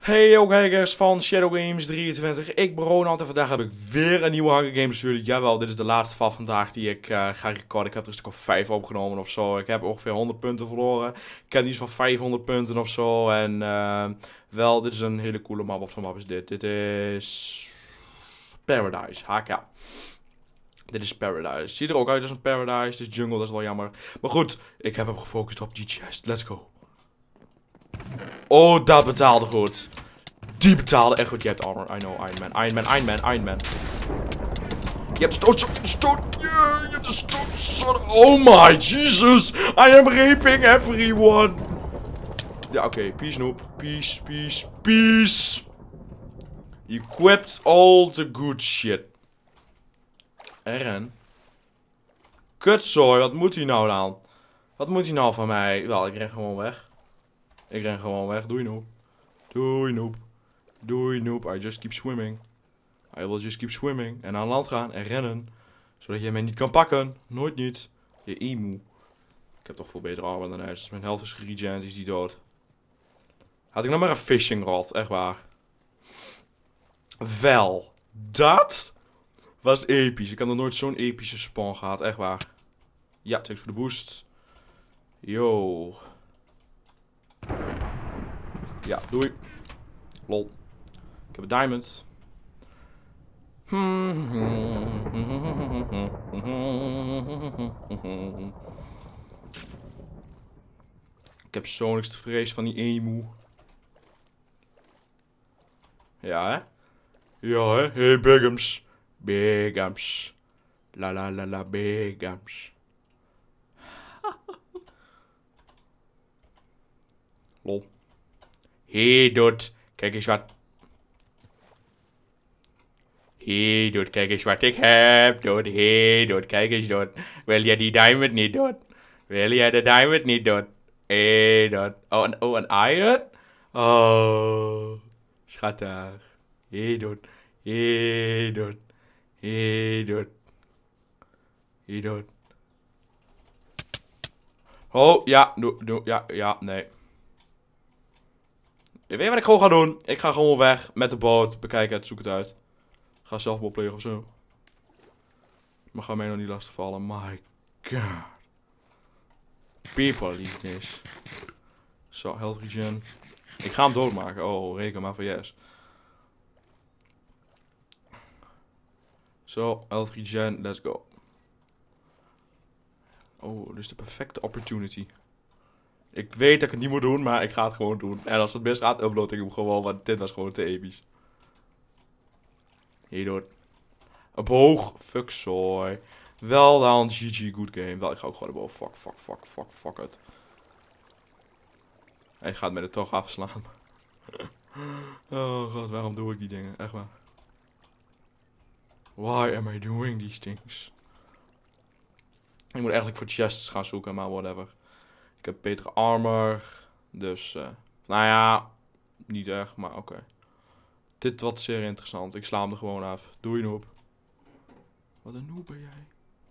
Hey ook kijkers van Shadow Games 23, ik ben Ronald en vandaag heb ik weer een nieuwe Hunger Games natuurlijk. Jawel, dit is de laatste van vandaag die ik ga recorden. Ik heb er een stuk of 5 opgenomen of zo. Ik heb ongeveer 100 punten verloren. Ik heb iets van 500 punten of zo. En wel, dit is een hele coole map. Wat voor map is dit? Dit is Paradise, HK. Dit is Paradise. Ziet er ook uit als een Paradise. Dit is jungle, dat is wel jammer. Maar goed, ik heb hem gefocust op die chest. Let's go. Oh, dat betaalde goed. Die betaalde echt goed. Je hebt armor. I know, Iron Man. Je hebt stoot. Yeah, je hebt de stoot. Oh my Jesus. I am raping everyone. Ja, oké. Peace, noob. Peace. Equipped all the good shit. RN. Kutzooi, wat moet hij nou dan? Wat moet hij nou van mij? Wel, ik ren gewoon weg. Doei noob. I just keep swimming. I will just keep swimming. En aan land gaan en rennen. Zodat je mij niet kan pakken. Nooit niet. Je emu. Ik heb toch veel betere armor dan hij. Dus mijn health is geregen. Is die dood. Had ik nog maar een fishing rod. Echt waar. Wel. Dat was episch. Ik had nog nooit zo'n epische spawn gehad. Echt waar. Ja, thanks voor de boost. Yo. Ja, doei. Lol. Ik heb een diamond. Ik heb zo niks te vrezen van die emu. Ja, hè? Ja, hè? Hey, Bigums. La, Bigums. Lol. Hey, dude. Kijk eens wat. Hey, dude. Kijk eens wat ik heb, dude. Hey, dude. Kijk eens, dude. Wil jij die diamond niet, dude? Wil jij de diamond niet, dude? Hey, dude. Oh, een iron? Oh. Schattig. Hey, dude. Hey, dude. Oh, ja. Ja, nee. Je weet wat ik gewoon ga doen? Ik ga gewoon weg met de boot. Bekijken het, zoek het uit. Ga zelfmoord plegen of zo. Maar ga mij nog niet lastigvallen. My god. People lief this. Zo, health regen. Ik ga hem doodmaken. Oh, reken maar voor yes. Zo, health regen. Let's go. Oh, dit is de perfecte opportunity. Ik weet dat ik het niet moet doen, maar ik ga het gewoon doen. En als het mis gaat, upload ik hem gewoon, want dit was gewoon te episch. Hierdoor. Een boog. Fuck zooi. Wel dan, GG, good game. Wel, ik ga ook gewoon de boog. Fuck it. Hij gaat mij er toch afslaan. Oh god, waarom doe ik die dingen? Echt waar. Why am I doing these things? Ik moet eigenlijk voor chests gaan zoeken, maar whatever. Ik heb betere armor. Dus, nou ja, niet echt, maar oké. Dit wordt zeer interessant. Ik sla hem er gewoon af. Doei noob. Wat een noob ben jij.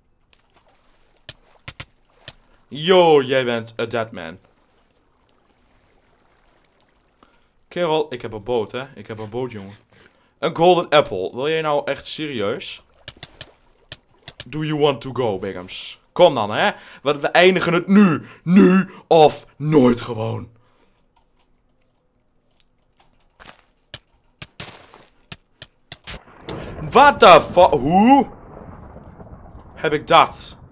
Yo, jij bent a dead man. Kerel, ik heb een boot, hè. Ik heb een boot, jongen. Een golden apple. Wil jij nou echt serieus? Do you want to go, Bigums? Kom dan, hè. Want we eindigen het nu. Nu of nooit gewoon. What the fuck? Hoe heb ik dat?